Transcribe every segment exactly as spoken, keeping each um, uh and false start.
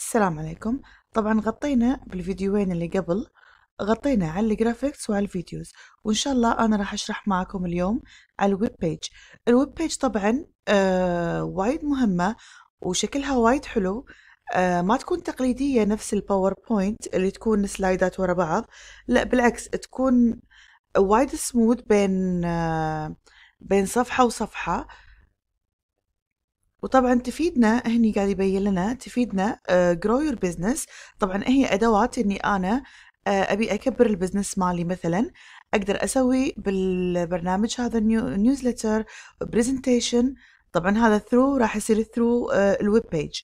السلام عليكم. طبعا غطينا بالفيديوين اللي قبل، غطينا على الجرافيكس وعلى الفيديوز، وإن شاء الله أنا راح أشرح معكم اليوم على الويب بيج. الويب بيج طبعا آه وايد مهمة وشكلها وايد حلو. آه ما تكون تقليدية نفس الباوربوينت اللي تكون سلايدات ورا بعض، لا بالعكس تكون وايد سموث بين آه بين صفحة وصفحة. وطبعا تفيدنا هني قاعد يبين لنا تفيدنا جرو يور بزنس. طبعا هي ادوات اني انا uh, ابي اكبر البزنس مالي، مثلا اقدر اسوي بالبرنامج هذا نيوزلتر برزنتيشن. طبعا هذا ثرو راح يصير ثرو uh, الويب بيج.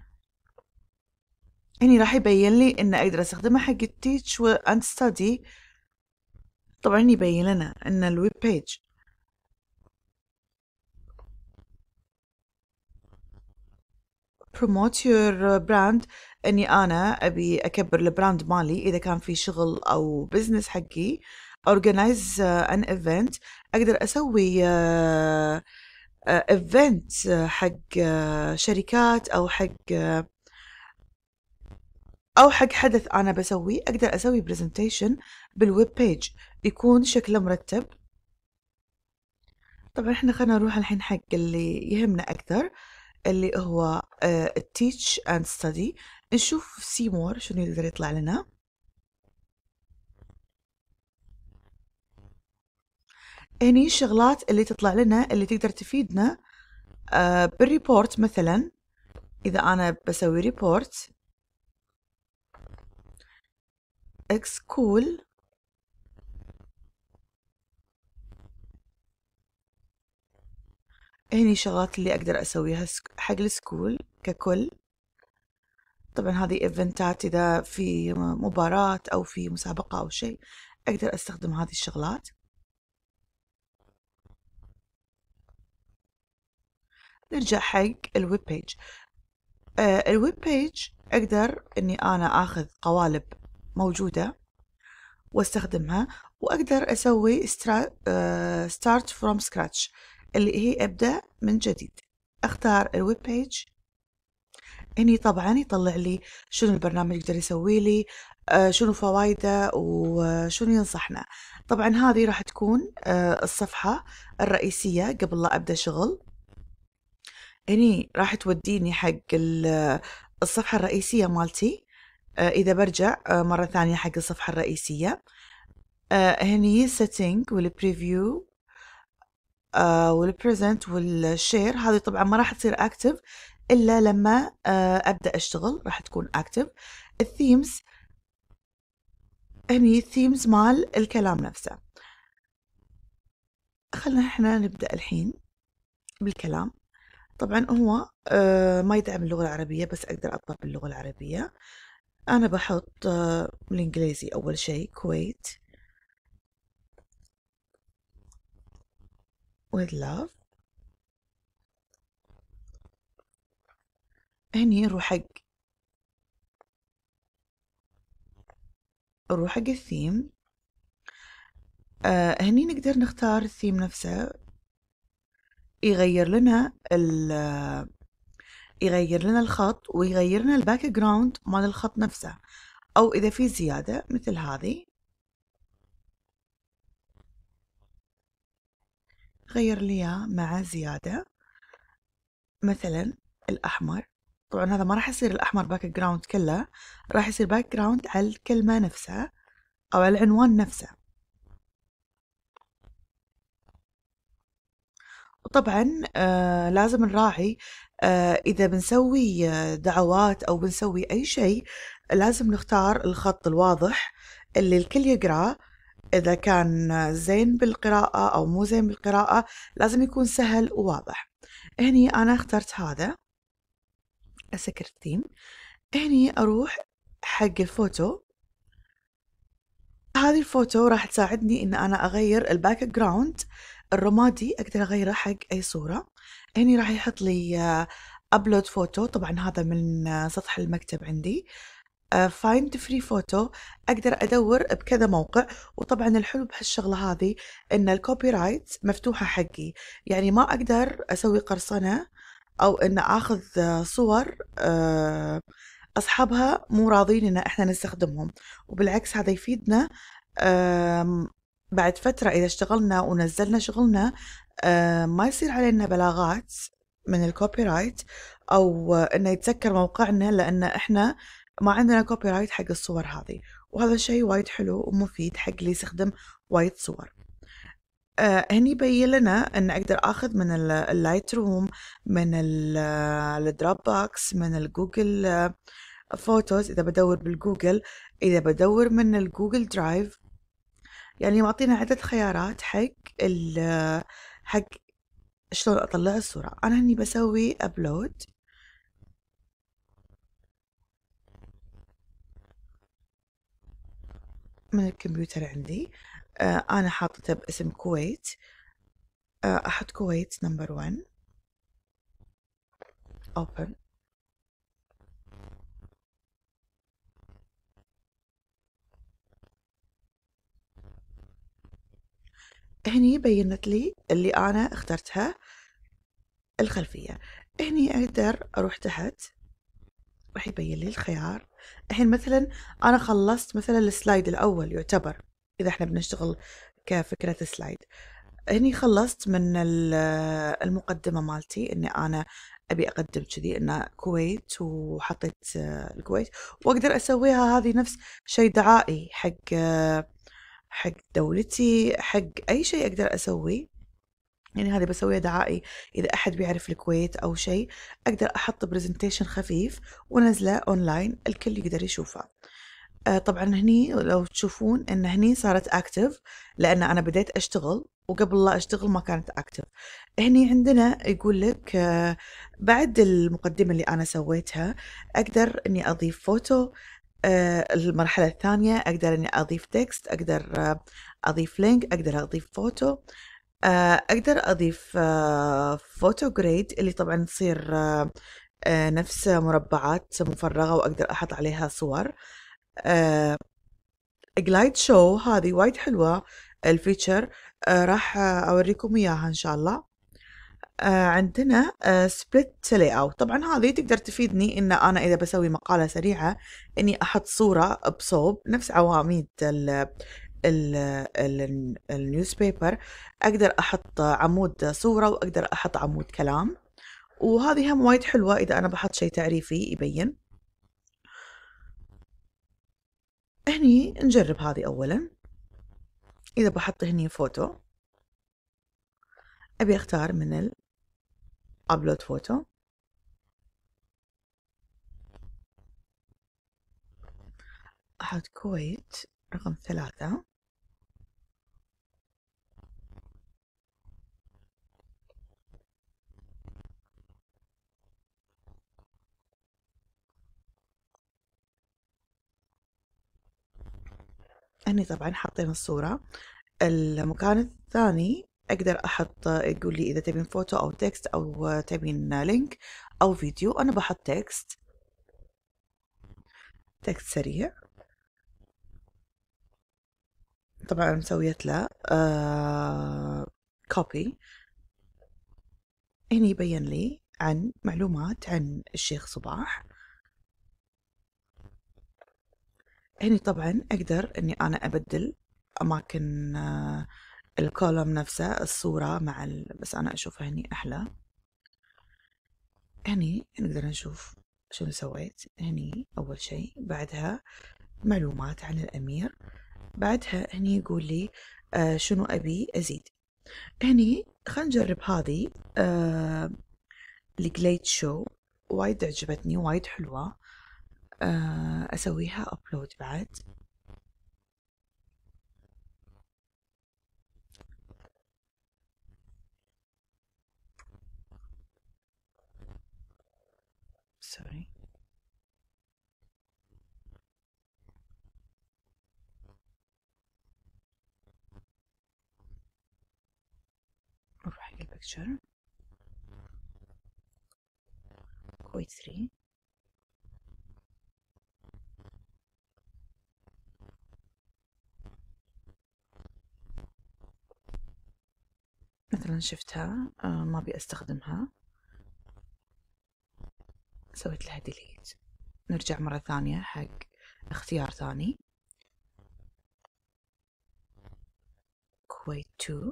هني راح يبين لي ان اقدر استخدمها حق التيتش واند ستدي. طبعا يبين لنا ان الويب بيج promote your brand، اني انا ابي اكبر البراند مالي اذا كان في شغل او بزنس حقي. organize uh, an event، اقدر اسوي uh, uh, event uh, حق uh, شركات او حق uh, او حق حدث انا بسويه. اقدر اسوي presentation بالويب بيج يكون شكله مرتب. طبعا احنا خلينا نروح الحين حق اللي يهمنا اكثر، اللي هو التيتش اند ستدي. نشوف سيمور شنو يقدر يطلع لنا. هني الشغلات اللي تطلع لنا اللي تقدر تفيدنا uh, بالريبورت. مثلا اذا انا بسوي ريبورت اكس كول، هني الشغلات اللي اقدر اسويها حق السكول ككل. طبعا هذه ايفنتات، اذا في مباراة او في مسابقة او شيء اقدر استخدم هذه الشغلات. نرجع حق الويب بيج. آه الويب بيج اقدر اني انا اخذ قوالب موجودة واستخدمها، واقدر اسوي ستارت فروم سكراتش اللي هي ابدا من جديد. اختار الويب بيج. هني طبعا يطلع لي شنو البرنامج يقدر يسوي لي، آه شنو فوائده وشنو ينصحنا. طبعا هذه راح تكون آه الصفحة الرئيسية قبل لا ابدا شغل. هني راح توديني حق الصفحة الرئيسية مالتي. آه إذا برجع آه مرة ثانية حق الصفحة الرئيسية، آه هني setting والpreview آه والpresent والshare. هذه طبعا ما راح تصير active إلا لما آه أبدأ أشتغل، راح تكون active. الثيمز، هني الثيمز مال الكلام نفسه. خلنا احنا نبدأ الحين بالكلام. طبعا هو آه ما يدعم اللغة العربية، بس أقدر أطلب باللغة العربية. أنا بحط آه بالإنجليزي أول شيء كويت with love. هني نروح حق نروح حق الثيم. آه هني نقدر نختار الثيم نفسه، يغير لنا ال يغير لنا الخط ويغير لنا الباك جراوند مال الخط نفسه، أو إذا في زيادة مثل هذه غير لي إياه مع زيادة. مثلا الأحمر، طبعا هذا ما راح يصير الأحمر باك جراوند كله، راح يصير باك جراوند على الكلمة نفسها أو على العنوان نفسه. وطبعا آه لازم نراعي آه إذا بنسوي آه دعوات أو بنسوي أي شيء، لازم نختار الخط الواضح اللي الكل يقرأ. إذا كان زين بالقراءة أو مو زين بالقراءة لازم يكون سهل وواضح. هني أنا اخترت هذا، أسكر الثيم. هني أروح حق الفوتو. هذه الفوتو راح تساعدني إن أنا أغير الباك جراوند الرمادي، أقدر أغيره حق أي صورة. هني راح يحط لي أبلود فوتو، طبعا هذا من سطح المكتب عندي. فايند فري فوتو، أقدر أدور بكذا موقع. وطبعا الحلو بهالشغلة هذه إن الكوبي رايت مفتوحة حقي، يعني ما أقدر أسوي قرصنة أو إن أخذ صور أصحابها مو راضين إن إحنا نستخدمهم، وبالعكس هذا يفيدنا. آم، بعد فترة إذا اشتغلنا ونزلنا شغلنا، آم، ما يصير علينا بلاغات من الكوبي رايت، أو إنه يتسكر موقعنا لأن إحنا ما عندنا كوبي رايت حق الصور هذه. وهذا الشيء وايد حلو ومفيد حق اللي يستخدم وايد صور. آه، هني يبين لنا ان اقدر اخذ من اللايت روم، من الدروب بوكس، من الجوجل آه، فوتوز اذا بدور بالجوجل، اذا بدور من الجوجل درايف. يعني معطينا عدة خيارات حق ال آه، حق شلون اطلع الصورة. انا هني بسوي ابلود من الكمبيوتر عندي. آه، انا حاطته باسم كويت. آه، احط كويت نمبر واحد. اوبن. هني بينت لي اللي انا اخترتها الخلفية. هني أقدر أروح تحت، راح يبين لي الخيار. الحين مثلا أنا خلصت مثلا السلايد الأول يعتبر، إذا إحنا بنشتغل كفكرة سلايد. هني خلصت من المقدمة مالتي إني أنا أبي أقدم كذي إن كويت، وحطيت الكويت، وأقدر أسويها هذه نفس شيء دعائي حق حق دولتي، حق أي شيء أقدر أسويه. يعني هذه بسويها دعائي إذا أحد بيعرف الكويت أو شيء، أقدر أحط برزنتيشن خفيف ونزله أونلاين الكل يقدر يشوفه. آه طبعا هني لو تشوفون إن هني صارت أكتف لأن أنا بديت أشتغل، وقبل لا أشتغل ما كانت أكتف. هني عندنا يقول لك آه بعد المقدمة اللي أنا سويتها أقدر إني أضيف فوتو. آه المرحلة الثانية أقدر إني أضيف تكست، أقدر آه أضيف لينك، أقدر أضيف فوتو. آه، أقدر أضيف آه، فوتو جريد اللي طبعا تصير آه، آه، نفس مربعات مفرغة وأقدر أحط عليها صور. جلايد شو هذه وايد حلوة الفيتشر. آه، راح أوريكم إياها إن شاء الله. آه، عندنا سبليت لاي اوت. طبعا هذه تقدر تفيدني ان انا اذا بسوي مقالة سريعة اني احط صورة بصوب نفس عواميد النيوز بيبر. اقدر احط عمود صورة واقدر احط عمود كلام، وهذه هم وايد حلوة اذا انا بحط شيء تعريفي يبين. هني نجرب هذه اولا. اذا بحط هني فوتو، ابي اختار من الابلود فوتو، احط كويت رقم ثلاثة. هني طبعا حاطين الصورة. المكان الثاني أقدر أحط، يقول لي إذا تبين فوتو أو تكست أو تبين لينك أو فيديو. أنا بحط تكست، تكست سريع. طبعا مسويت له آه كوبي. هني يبين لي عن معلومات عن الشيخ صباح. هني طبعا أقدر أني أنا أبدل أماكن آه الكولوم نفسه، الصورة مع ال... بس أنا أشوفها هني أحلى. هني نقدر نشوف شنو سويت. هني أول شيء، بعدها معلومات عن الأمير، بعدها هني يقول لي آه شنو أبي أزيد. هني خلينا نجرب هذه آه الجليد شو، وايد عجبتني وايد حلوة. آه أسويها أبلود بعد. سوري. نروح حق البكتشر كويت ثري. مثلا شفتها آه ما أبي أستخدمها، سويت لها ديليت. نرجع مرة ثانية حق اختيار ثاني، كويت تو،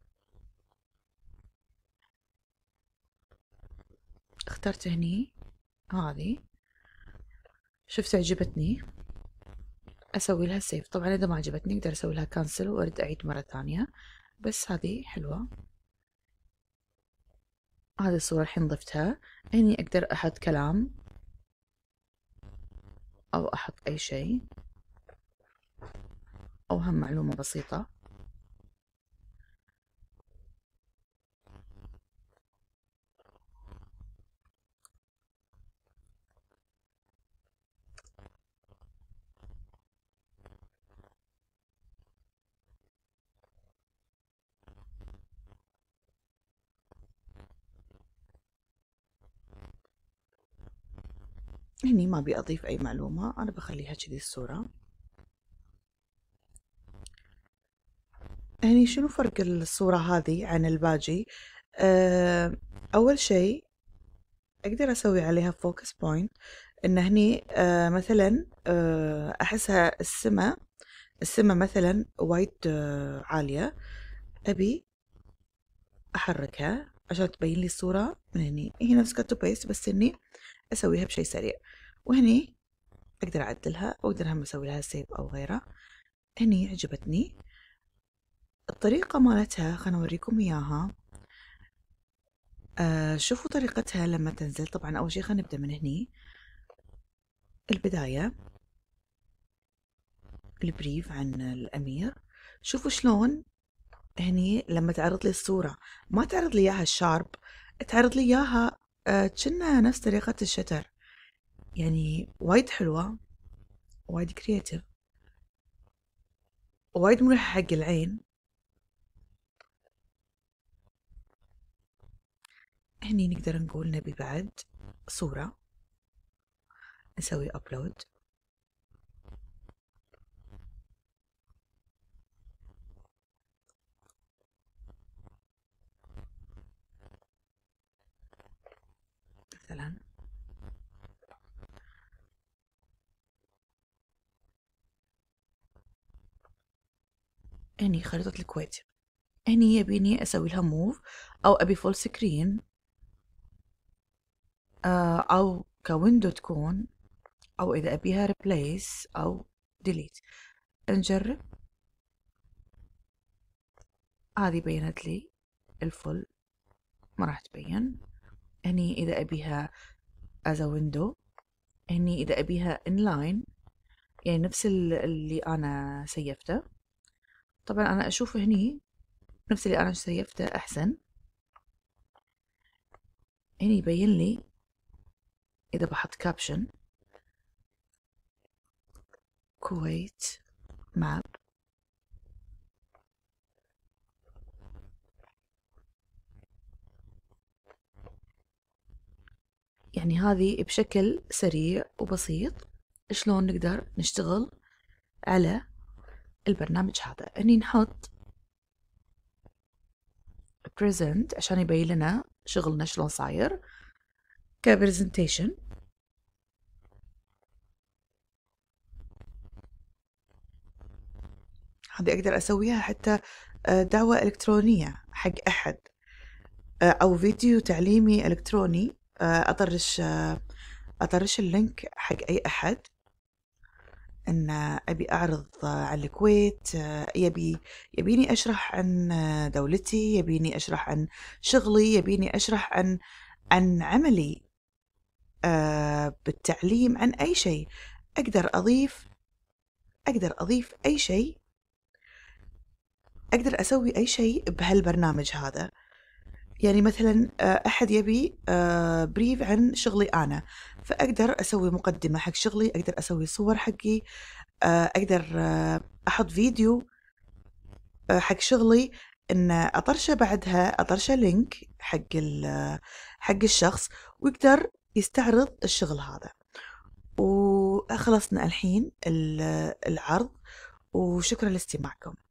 اخترت هني هذه، شفت عجبتني، اسوي لها سيف. طبعا اذا ما عجبتني اقدر اسوي لها كانسل وارد اعيد مرة ثانية، بس هذه حلوة. هذه الصورة الحين ضفتها، هني اقدر احط كلام او احط اي شيء او هم معلومة بسيطة. هني ما ابي اضيف اي معلومة، انا بخليها كذي الصورة. هني شنو فرق الصورة هذه عن الباجي؟ أه اول شيء اقدر اسوي عليها فوكس بوينت، ان هني أه مثلا أه احسها السماء السماء مثلا وايد أه عالية، ابي احركها عشان تبين لي الصورة من هني. هي نفس كات بيست بس اني اسويها بشيء سريع، وهني اقدر اعدلها واقدر هم اسوي لها سيف او غيره. هني عجبتني الطريقة مالتها، خلنا اوريكم اياها. آه شوفوا طريقتها لما تنزل. طبعا اول شيء خلينا نبدأ من هني، البداية البريف عن الامير. شوفوا شلون هني لما تعرض لي الصورة ما تعرض لي اياها الشارب، تعرض لي اياها آه كأنها نفس طريقة الشتر. يعني وايد حلوة، وايد كرياتيف، وايد مريحة حق العين. هني نقدر نقول نبي بعد صورة، نسوي أبلود. مثلا هني خريطة الكويت، هني يبيني أسوي لها موف أو أبي فول سكرين أو كويندو تكون، أو إذا أبيها ريبليس أو ديليت. نجرب. هذه بينت لي الفل، ما راح تبين. هني إذا أبيها as a window، هني إذا أبيها inline يعني نفس اللي أنا سيفته. طبعا أنا أشوف هني نفس اللي أنا سيفته أحسن. هني يبين لي إذا بحط كابشن كويت ماب، يعني هذه بشكل سريع وبسيط شلون نقدر نشتغل على البرنامج هذا. هني نحط present عشان يبين لنا شغلنا شلون صاير كبرزنتيشن. هذه أقدر أسويها حتى دعوة إلكترونية حق أحد، أو فيديو تعليمي إلكتروني أطرش أطرش اللينك حق أي أحد أن أبي أعرض عن الكويت، يبي يبيني أشرح عن دولتي، يبيني أشرح عن شغلي، يبيني أشرح عن عن عملي بالتعليم، عن أي شيء. أقدر أضيف أقدر أضيف أي شيء، أقدر أسوي أي شيء بهالبرنامج هذا. يعني مثلا أحد يبي بريف عن شغلي أنا، فأقدر أسوي مقدمة حق شغلي، أقدر أسوي صور حقي، أقدر أحط فيديو حق شغلي، إن أطرشه بعدها أطرشه لينك حق حق الشخص ويقدر يستعرض الشغل هذا. وخلصنا الحين العرض، وشكرا لاستماعكم.